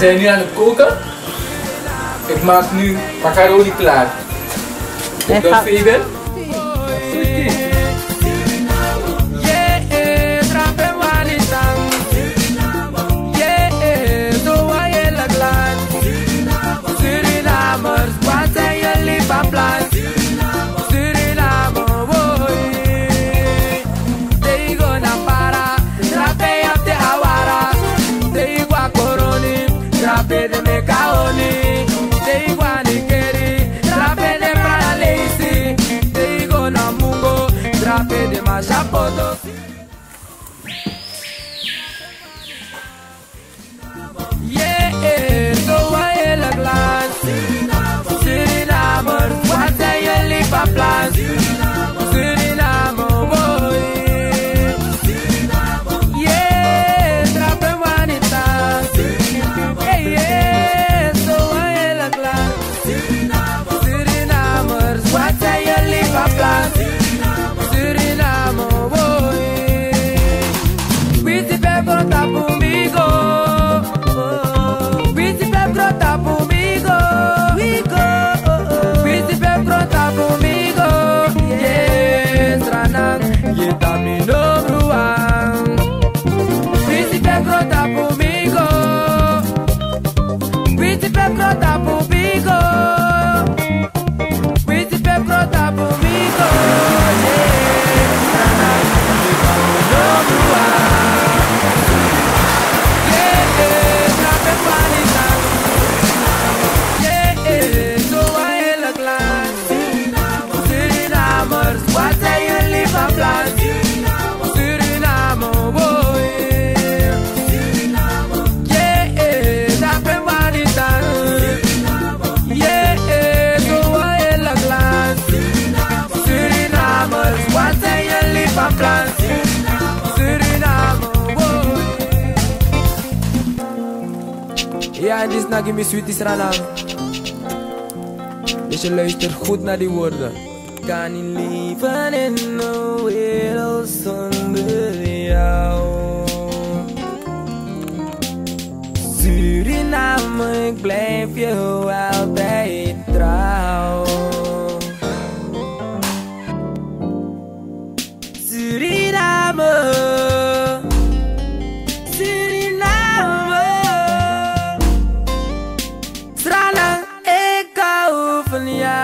zijn nu aan het koken. Ik maak nu macaroni klaar. Op de Fabian. Ja, en dit is Nagimi Sweeties Ranang. Dus je luistert goed naar die woorden. Kan niet leven in een wereld zonder jou. Suriname, ik blijf je altijd trouw. Suriname. Yeah.